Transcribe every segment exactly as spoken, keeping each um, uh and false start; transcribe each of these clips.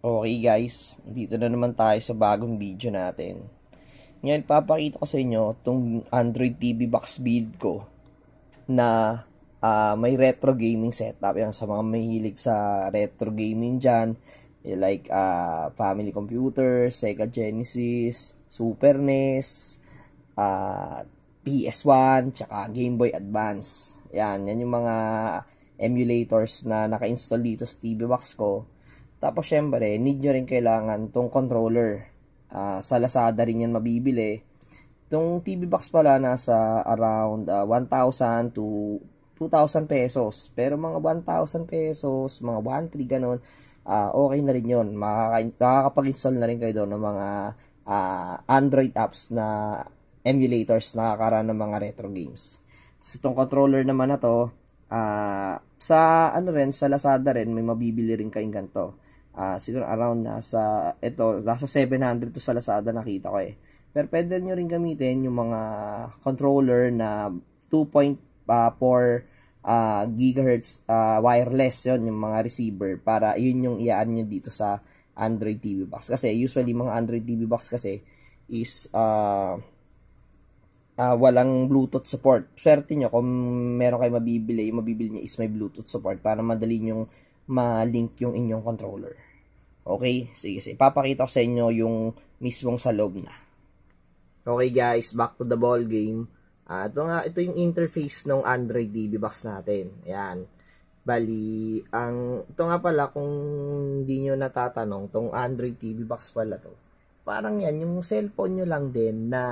Okay guys, dito na naman tayo sa bagong video natin. Ngayon, papakita ko sa inyo itong Android T V box build ko na uh, may retro gaming setup. Yan, sa mga mahilig sa retro gaming dyan, like uh, family computer, Sega Genesis, Super N E S, uh, P S one, tsaka Game Boy Advance. Yan, yan yung mga emulators na naka-install dito sa T V box ko. Tapos syempre, need nyo rin kailangan tong controller. Uh, sa Lazada rin yan mabibili. Itong T V box pala nasa around uh, one thousand to two thousand pesos. Pero mga one thousand pesos, mga one three ganun, uh, okay na rin yun. Makaka makakapag-install na rin kayo doon ng mga uh, Android apps na emulators na kakaraan ng mga retro games. So itong controller naman na to, uh, sa ano rin, sa Lazada rin, may mabibili rin kayong ganito. Uh, siguro around nasa, ito, nasa seven hundred to sa Lazada nakita ko eh. Pero pwede nyo rin gamitin yung mga controller na two point four uh, gigahertz uh, wireless, yon yung mga receiver, para yun yung iaan nyo dito sa Android T V box. Kasi usually mga Android T V box kasi is uh, uh, walang Bluetooth support. Swerte nyo kung meron kayo mabibili, yung mabibili nyo is may Bluetooth support para madali nyong ma-link yung inyong controller. Okay? Sige, sige. Papakita ko sa inyo yung mismong sa loob na. Okay guys, back to the ball game. Uh, ito nga, ito yung interface ng Android T V box natin. Ayan. Bali, ang, ito nga pala, kung hindi nyo natatanong, tong Android T V box pala to. Parang yan, yung cellphone nyo lang din na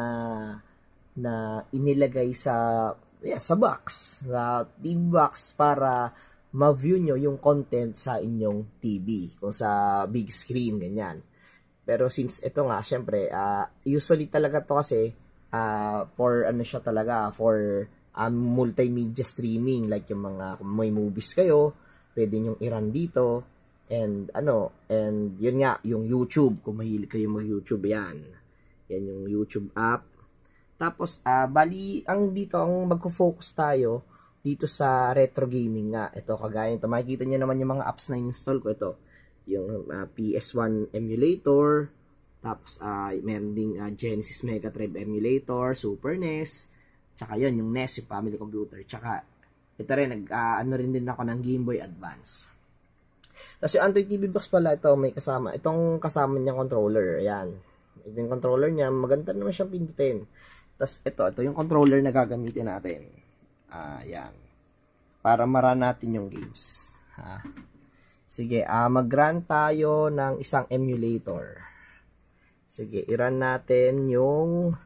na inilagay sa, yeah, sa box. Sa T V box para ma-view nyo yung content sa inyong T V, kung sa big screen, ganyan. Pero since ito nga, syempre, uh, usually talaga to kasi, uh, for ano siya talaga, for um, multimedia streaming, like yung mga, kung may movies kayo, pwede nyong i-run dito, and ano, and yun nga, yung YouTube, kung mahilig kayo mag-YouTube, yan. Yan yung YouTube app. Tapos, uh, bali, ang dito, ang magfo-focus tayo, dito sa retro gaming nga. Ito, kagaya ito. Makikita nyo naman yung mga apps na install ko. Ito, yung uh, P S one emulator. Tapos, uh, meron ding uh, Genesis Mega Drive emulator, Super N E S. Tsaka yun, yung N E S, yung family computer. Tsaka, ito rin, nag, uh, ano rin din ako ng Game Boy Advance. Kasi Android T V box pala ito, may kasama. Itong kasama niyang controller. Ayan. Ito yung controller niya. Maganda naman siyang pindutin. Tapos, ito, ito yung controller na gagamitin natin. Ah, yan. Para mara natin yung games. Ha? Sige, ah, mag-run tayo ng isang emulator. Sige, i-run natin yung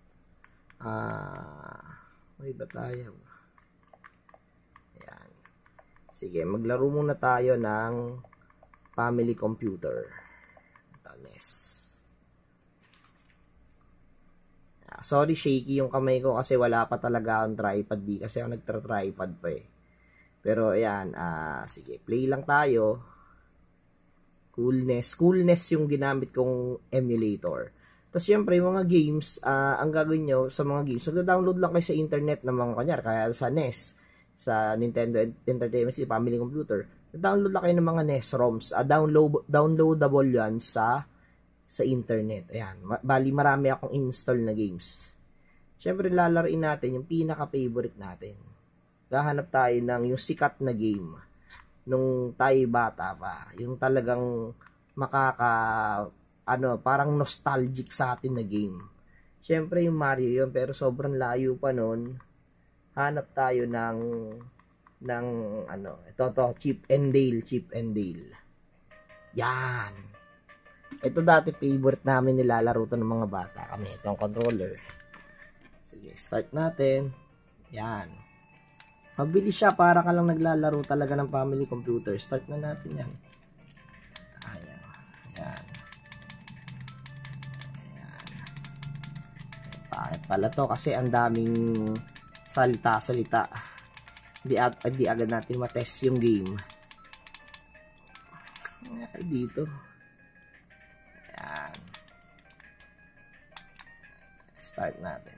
ah, may ba tayo? Yan. Sige, maglaro muna tayo ng family computer. Ito, N E S. Sorry, shaky yung kamay ko kasi wala pa talaga akong tripod. Di kasi ako nagtra-tripod pa eh. Pero ayan, uh, sige, play lang tayo. Coolness. Coolness yung ginamit kong emulator. Tapos syempre, yung mga games, uh, ang gagawin nyo sa mga games, magda-download lang kayo sa internet ng mga kanyar, kaya sa N E S, sa Nintendo Entertainment System, Family Computer, download lang kayo ng mga N E S ROMs. Uh, download, downloadable yan sa sa internet. Ayan. Bali, marami akong install na games. Siyempre, lalaroin natin yung pinaka-favorite natin. Gahanap tayo ng yung sikat na game nung tayo bata pa. Yung talagang makaka, ano, parang nostalgic sa atin na game. Siyempre, yung Mario yun, pero sobrang layo pa nun. Hanap tayo ng, ng, ano, ito to, Chip and Dale, Chip and Dale. Yan. Ito dati favorite namin nilalaro to ng mga bata kami. Itong controller. Sige, start natin. Yan. Mabilis siya, para ka lang naglalaro talaga ng family computer. Start na natin yan. Ayan. Yan. Ayan. Bakit pala to? Kasi ang daming salita-salita. Hindi, ag hindi agad natin matest yung game. Ay, dito. Ayan. Start natin.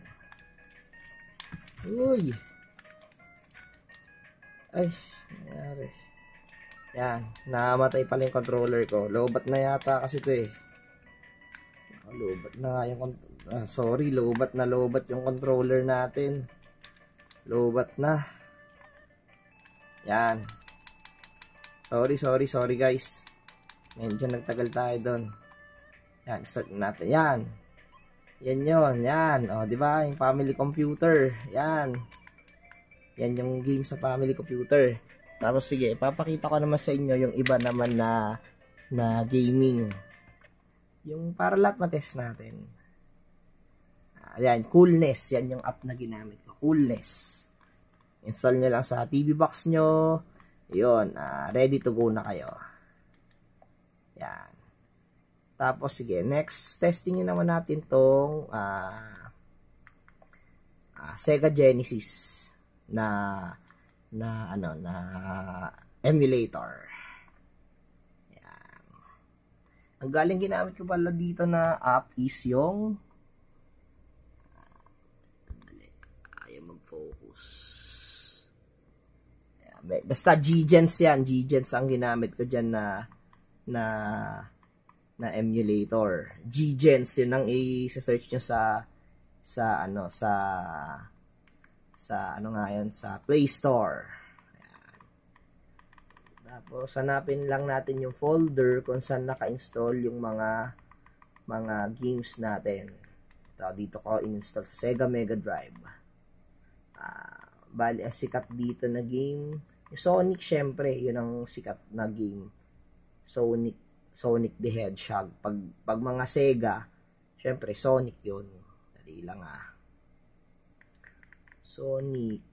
Uy! Ay, nangyari. Yan, namatay pala yung controller ko. Lobat na yata kasi ito eh. Lobat na nga yung ah, sorry, lobat na lobat yung controller natin. Lobat na. Yan. Sorry, sorry, sorry guys. Medyo nagtagal tayo doon. Yan, start natin. Yan. Yan yun, yan. O, di ba? Yung family computer. Yan. Yan yung game sa family computer. Tapos sige, ipapakita ko naman sa inyo yung iba naman na na gaming. Yung para lahat matest natin. Ayan, Coolness. Yan yung app na ginamit ko. Coolness. Install nyo lang sa T V box nyo. Yun, uh, ready to go na kayo. Yan. Tapos sige, next testing nyo naman natin tong uh, uh, Sega Genesis na na ano na emulator. Yan. Ang galing ginamit ko pala dito na app is yung ayaw mag-focus. Yan. Basta G-Gens yan. G-Gens ang ginamit ko dyan na na na emulator. G-Gens yun ang i-search nyo sa sa ano sa sa ano nga yun, sa Play Store. Ayan. Tapos hanapin lang natin yung folder kung saan naka-install yung mga mga games natin. Ito, dito ko install sa Sega Mega Drive. Uh, bali, ang sikat dito na game, yung Sonic, syempre, yun ang sikat na game. Sonic, Sonic the Hedgehog. Pag, pag mga Sega, syempre, Sonic yun. Dali lang ah. Sonic.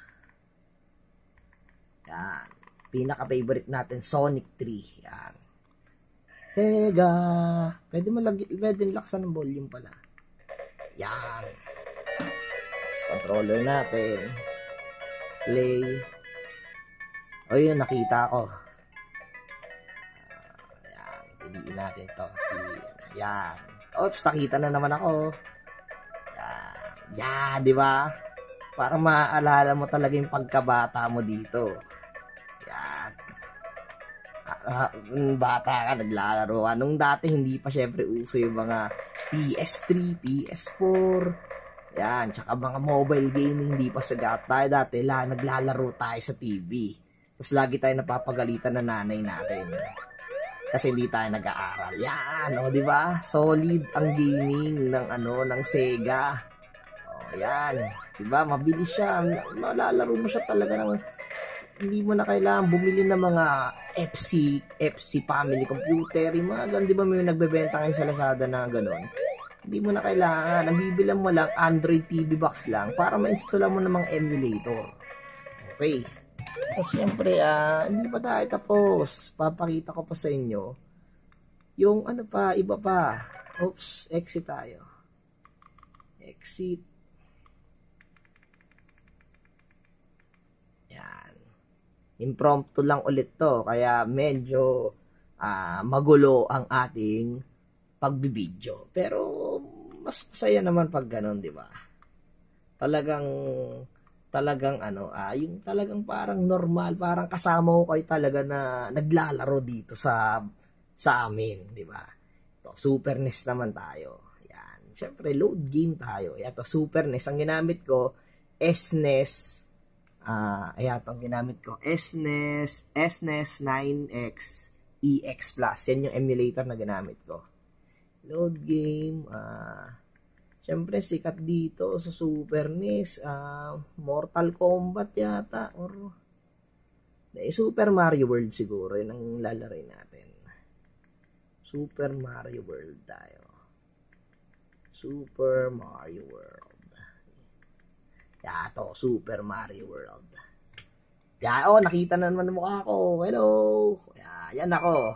Yan. Pinaka-favorite natin, Sonic three. Yan. Sega. Pwede mo lagi, pwede laksan ng volume pala. Yan. Sa controller natin. Play. O yun, nakita ko. Yan. Piliin natin to. Si, yan. Oops, nakita na naman ako. Yan. Yan, di ba? Para maaalala mo talaga yung pagkabata mo dito. Yan. Uh, bata ka, naglalaro ka. Nung dati, hindi pa syempre uso yung mga P S three, P S four. Yan. Tsaka mga mobile gaming, hindi pa sagat tayo. Dati, la, naglalaro tayo sa T V. Tapos lagi tayo napapagalitan ng nanay natin. Kasi hindi tayo nag-aaral. Yan. O, di ba? Solid ang gaming ng, ano, ng Sega. O, yan. Diba? Mabilis siya. Malalaro mo siya talaga ng hindi mo na kailangan bumili ng mga F C, F C family computer. Yung mga ganun, diba may nagbebenta ngayon sa Lazada na gano'n? Hindi mo na kailangan. Ang bibilan mo lang, Android T V box lang para ma-install mo ng mga emulator. Okay. Kasi syempre, uh, hindi pa tayo tapos. Papakita ko pa sa inyo yung ano pa, iba pa. Oops, exit tayo. Exit. Impromptu lang ulit to, kaya medyo uh, magulo ang ating pagbibideo. Pero mas masaya naman pag ganun, di ba? Talagang talagang ano, ah, yung talagang parang normal, parang kasama ko kayo talaga na naglalaro dito sa sa amin, di ba? To Super N E S naman tayo. Yan. Siyempre load game tayo. Ito Super N E S ang ginamit ko, S N E S. Ah, uh, ayan itong ginamit ko, S N E S, S N E S nine X E X Plus. Yan yung emulator na ginamit ko. Load game, ah, uh, syempre sikat dito sa Super N E S, ah, uh, Mortal Kombat yata, or eh, Super Mario World siguro, yun ang lalaroin natin. Super Mario World tayo. Super Mario World. Ya, to Super Mario World. Ya, oh, nakita na naman ang mukha ko. Hello. Ya, yan ako.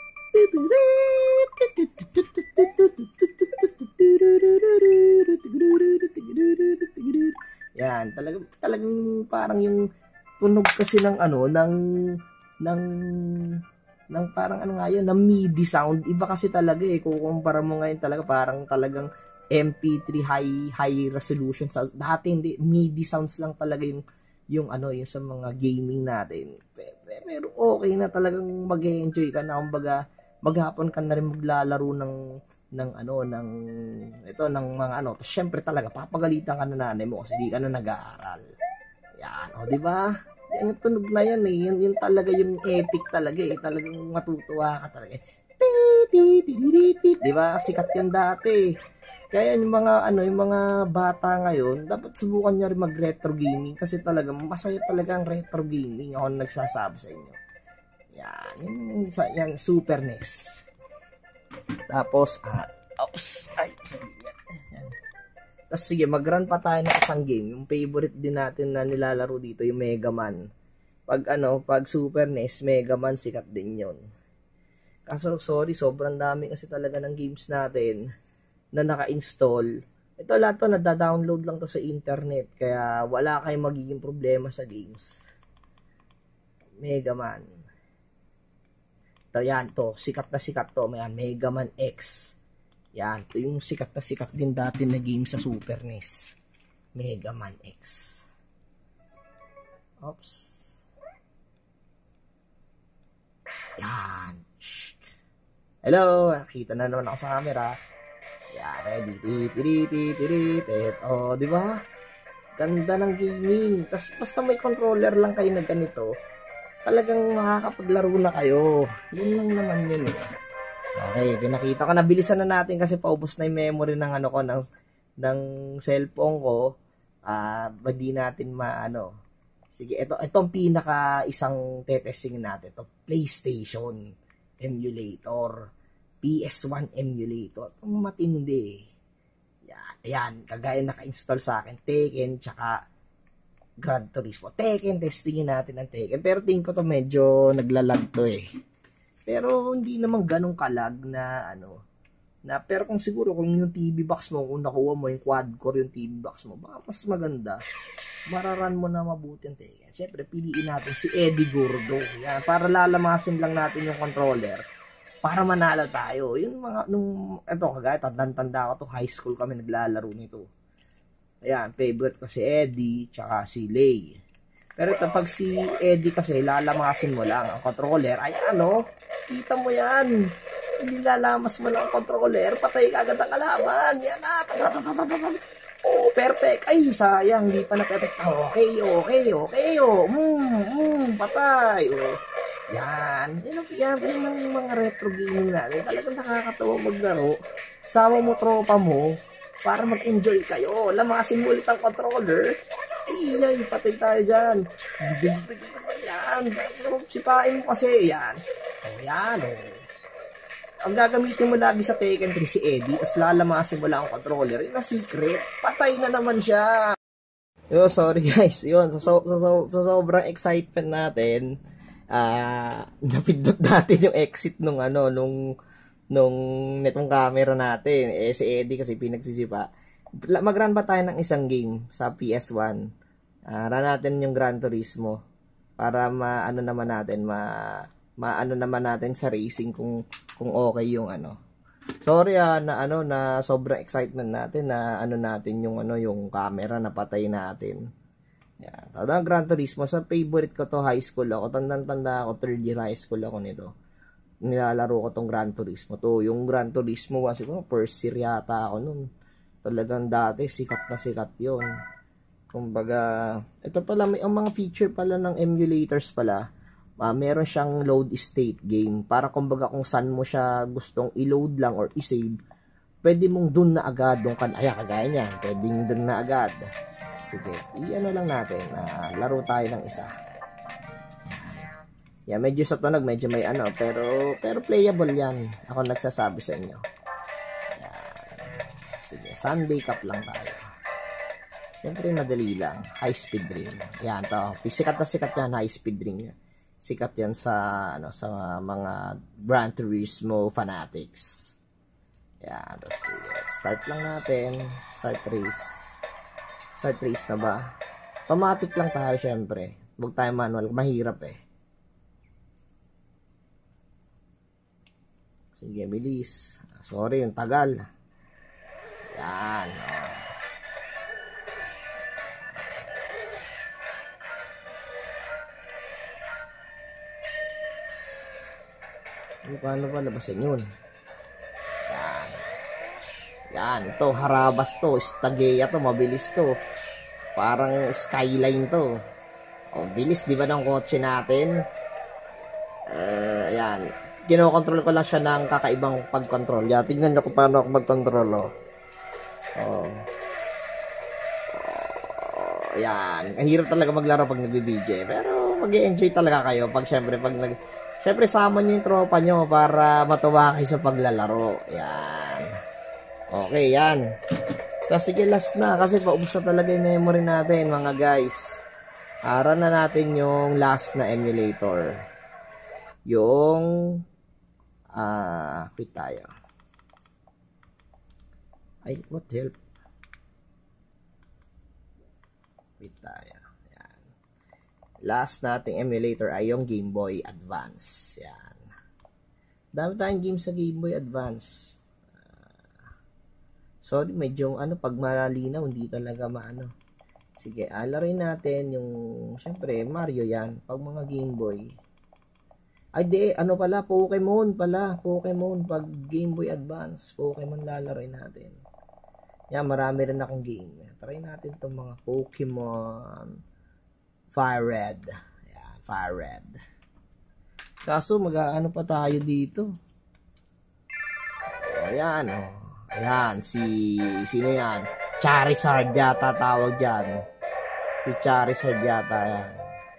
Yan, talagang talagang parang yung tunog kasi ng ano, ng ng ng parang ano nga yun, ng MIDI sound. Iba kasi talaga eh, kung kumpara mo ngayon talaga, parang talagang M P three high high resolution sound. Dati hindi, MIDI sounds lang talaga yung yung ano, yung sa mga gaming natin. Pero okay na talagang mag-enjoy ka na, kumbaga maghapon ka na rin maglalaro ng ng ano ng ito ng mga ano. Tapos syempre talaga papagalitan ka na nanay mo kasi di ka na nag-aaral. Yan, o di ba? Yan yung tunog na yan eh. Yan, yan talaga yung epic talaga eh. Talagang matutuwa ka talaga eh. Di ba? Sikat yan dati. Kaya yung mga ano, yung mga bata ngayon, dapat subukan niyo rin mag-retro gaming kasi talaga masaya talaga ang retro gaming. Ako nagsasabi sa inyo. Yan, yung yan, Super N E S. Tapos, ah, oops, ay, sorry, yan. Tapos sige, mag-run pa tayo ng isang game. Yung favorite din natin na nilalaro dito, yung Mega Man. Pag ano, pag Super N E S, Mega Man, sikat din yon. Kaso, sorry, sobrang dami kasi talaga ng games natin na naka-install. Ito lahat to, nada-download lang to sa internet. Kaya wala kayong magiging problema sa games. Mega Man. Ito yan to. Sikat na sikat to. May Mega Man X. Yan. Ito yung sikat na sikat din dati na game sa Super N E S. Mega Man X. Oops. Yan. Hello. Nakita na naman ako sa camera. Yeah, ready. Titiritit. Oh, di ba? Ganda ng gaming. Tapos basta may controller lang kayo na ganito, talagang makakapaglaro na kayo. Yun lang naman yun eh. Okay, pinakita ko. Nabilisan na natin kasi paubos na yung memory ng ano ko, ng, ng cellphone ko. Ah, uh, hindi natin maano. Sige, ito itong pinaka isang tetesting natin. Ito, PlayStation emulator. P S one emulator. Itong matindi. Yan. Ayan. Kagaya naka-install sa akin. Tekken, tsaka Gran Turismo. Tekken, testingin natin ang Tekken. Pero tingin ko to medyo naglalag to eh. Pero hindi naman ganong kalag na ano. Na, pero kung siguro kung yung T V box mo, kung nakuha mo yung quad-core yung T V box mo, baka mas maganda. Mararan mo na mabuti ang Tekken. Siyempre, piliin natin si Eddie Gordo. Yan. Para lalamasin lang natin yung controller. Para manalo tayo. Yung mga, nung, ito, kagaya, tandang-tanda ko to, high school kami naglalaro nito. Ayan, favorite ko si Eddie, tsaka si Lay. Pero ito, pag si Eddie kasi, lalamasin mo lang ang controller. Ayan, no? Kita mo yan. Hindi lalamas mo lang ang controller, patay ka agad ang kalaban. Yan na. Oh, perfect. Ay, sayang, hindi pa na perfect. Okay, okay, okay, oh. Mm, mm, patay, oh. Yan. Yan, yan, yan ang mga retro gaming natin. Talagang nakakatawa maglaro. Sama mo tropa mo para mag-enjoy kayo. Lamasin mo ulit ang controller. Ay, ay, patay tayo dyan. Yan. Sipain mo kasi. Yan. O, yan, o. Ang gagamitin mo lagi sa Tekken three si Eddie, tapos lalamasin mo lang ang controller. Yung na secret, patay na naman siya. Yo, sorry guys. Yun, sa, so, so, so, so, sobrang excitement natin, ah, uh, napindot natin yung exit nung ano, nung nung netong camera natin. Eh si Eddie kasi pinagsisipa. Mag-run ba tayo ng isang game sa P S one? Ah, uh, run natin yung Gran Turismo para maano naman natin, ma maano naman natin sa racing kung kung okay yung ano. Sorry ah, na ano na sobrang excitement natin na ano natin yung ano yung camera na patay natin. Yan. Tanda Gran Turismo, sa favorite ko to high school ako. Tandang-tanda ako, third year high school ako nito. Nilalaro ko tong Gran Turismo to. Yung Gran Turismo kasi ko first year yata ako nun. Talagang dati sikat na sikat yon. Kumbaga, ito pala may ang mga feature pala ng emulators pala. Uh, meron siyang load state game para kumbaga kung saan mo siya gustong i-load lang or i-save, pwede mong dun na agad dun kan ayan kagaya niyan, pwedeng dun na agad. Sige, i-ano lang natin, uh, laro tayo ng isa. Yan, medyo sa tunog, medyo may ano, pero pero playable yan. Ako nagsasabi sa inyo. Yan. Sige, Sunday Cup lang tayo. Siyempre madali lang, high speed ring. Yan to, sikat na sikat yan, high speed ring yan. Sikat yan sa ano sa mga Gran Turismo fanatics. Yan, tapos sige, start lang natin, start race. Start race na ba? Automatic lang tayo syempre. Huwag tayo manual, mahirap eh. Sige, bilis. Sorry, yung tagal. Yan. kung paano pa labasin yun. Yan. Yan, ito, harabas to, Stagea to, mabilis to. Parang skyline to. O, bilis, di ba, ng kotse natin? Uh, yan. Kinokontrol ko lang siya ng kakaibang pag-control. Yan, tingnan nyo kung paano ako mag-control, oh. Oh. Oh, yan. Ang hirap talaga maglaro pag nag-B J. Pero mag-enjoy talaga kayo pag syempre pag nag... Syempre sama nyo yung tropa nyo para matuwa kayo sa paglalaro. Yan. Okay, yan. Tapos sige, last na. Kasi paubos na talaga yung memory natin, mga guys. Ara na natin yung last na emulator. Yung... Ah, uh, quit tayo. Ay, what the hell? Quit tayo. Yan. Last nating emulator ay yung Game Boy Advance. Yan. Dami tayong games sa Game Boy Advance. Uh, sorry, medyo ano, pag malinaw, hindi talaga maano. Sige, alarin natin yung, syempre, Mario yan. Pag mga Game Boy. Ay, di, ano pala, Pokemon pala. Pokemon, pag Game Boy Advance, Pokemon lalaroin natin. Yan, marami rin akong game. Try natin itong mga Pokemon Fire Red. Yan, Fire Red. Kaso, mag-ano pa tayo dito. O, yan, o. Ayan, si, sino yan? Charizard yata tawag dyan. Si Charizard yata, yan.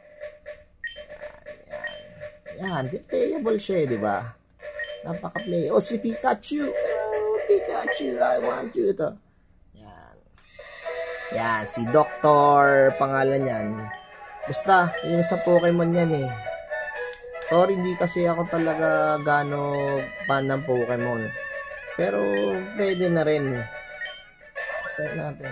Yan, playable siya, di ba? Napaka-play. Oh, si Pikachu. Oh, Pikachu, I want you. Ito. Yan. Yan, si Doctor, pangalan yan. Basta, yun sa Pokemon yan eh. Sorry, hindi kasi ako talaga gano fan ng Pokemon. Pero, pwede na rin. Saan natin?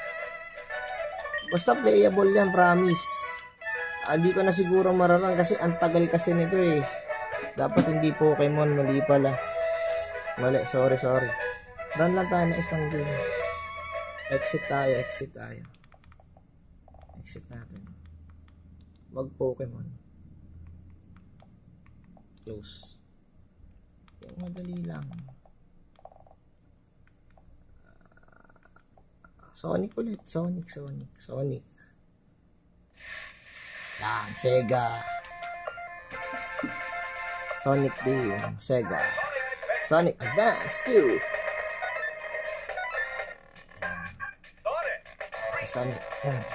Basta playable yan, promise. Hindi ko na siguro mararang kasi ang tagal kasi nito eh. Dapat hindi Pokemon, mali pala. Mali, sorry, sorry. Run lang tayo na isang game. Exit tayo, exit tayo. Exit natin. Mag Pokemon. Close. Yung madali lang. Sonic ulit, Sonic, Sonic, Sonic. Yan, Sega. Sonic din, Sega. Sonic Advance two. Yan. Sonic, yan.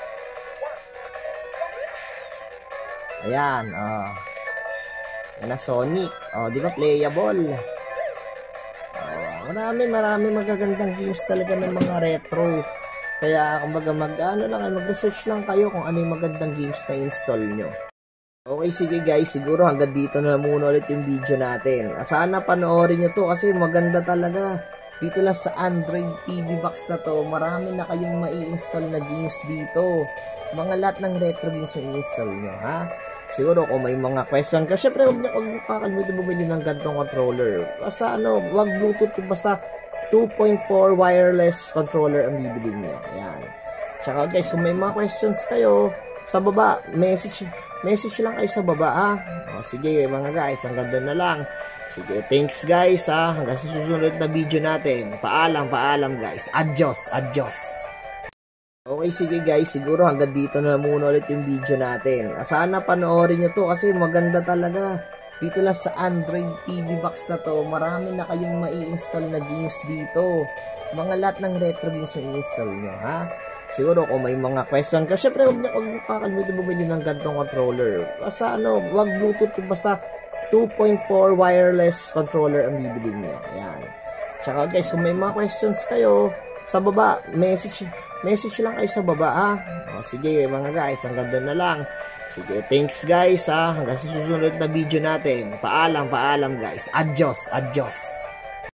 Ayan, oh. Yan na Sonic. Oh, di ba playable? Oh, marami, marami magagandang games talaga ng mga retro. Kaya, kumbaga, mag-ano lang, mag-research lang kayo kung ano yung magandang games na install nyo. Okay, sige guys, siguro hanggang dito na muna ulit yung video natin. Sana panoorin nyo to kasi maganda talaga. Dito lang sa Android T V box na to, marami na kayong mai-install na games dito. Mga lahat ng retro games na i-install nyo, ha? Siguro kung may mga question ka, syempre huwag nyo, huwag nyo kakalimutan bumili ng gantong controller. Basta ano, wag Bluetooth, basta two point four wireless controller ang bibili niyo. Ayan. Tsaka guys, kung may mga questions kayo, sa baba, message message lang kayo sa baba, ha? O, sige mga guys, hanggang doon na lang. Sige, thanks guys, ha? Hanggang sa susunod na video natin. Paalam, paalam guys. Adios, adios. Okay, sige guys, siguro hanggang dito na muna ulit yung video natin. Sana panoorin nyo to kasi maganda talaga. Dito lang sa Android T V box na to, marami na kayong mai-install na games dito. Mga lahat ng retro games na i-install nyo, ha? Siguro kung may mga question ka, syempre huwag nyo, huwag nyo kakalimutan bumili ng gantong controller. Basta ano, wag Bluetooth, basta two point four wireless controller ang bibili nyo. Ayan. Tsaka guys, kung may mga questions kayo, sa baba, message, message lang kayo sa baba, ha? O, sige mga guys, hanggang doon na lang. Sige, thanks guys, ha? Hanggang sa susunod na video natin. Paalam, paalam guys. Adios, adios.